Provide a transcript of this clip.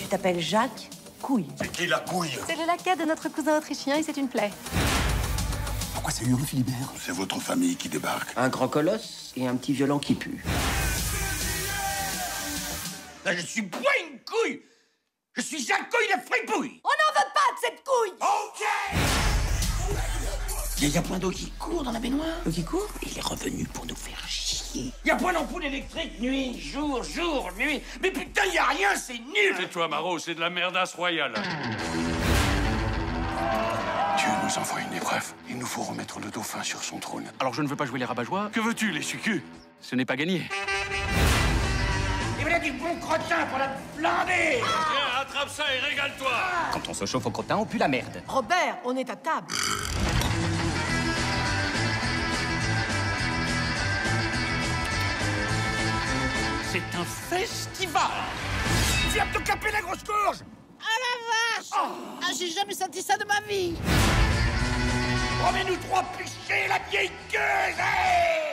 t'appelles Jacques Couille. C'est qui la couille? C'est le laquais de notre cousin autrichien et c'est une plaie. Pourquoi ça hurle, Philibert? C'est votre famille qui débarque. Un grand colosse et un petit violent qui pue. Là, je suis pas une couille. Je suis Jacques Couille de Fripouille. On n'en veut pas de cette couille! OK. Il y a point d'eau qui court dans la baignoire. L'eau qui court? Il est revenu pour nous faire chier. Il y a point d'ampoule électrique, nuit, jour, nuit. Mais putain, il y a rien, c'est nul. Tais-toi, Maro, c'est de la merdasse royale. Dieu nous envoie une épreuve. Il nous faut remettre le dauphin sur son trône. Alors je ne veux pas jouer les rabat-joie. Que veux-tu, les sucus? Ce n'est pas gagné. Et voilà du bon crottin pour la flamber. Tiens, attrape ça et régale-toi. Quand on se chauffe au crottin, on pue la merde. Robert, on est à table. C'est un festival. Viens te caper la grosse courge. Ah, j'ai jamais senti ça de ma vie. Remets-nous trois pichets, la vieille gueuse.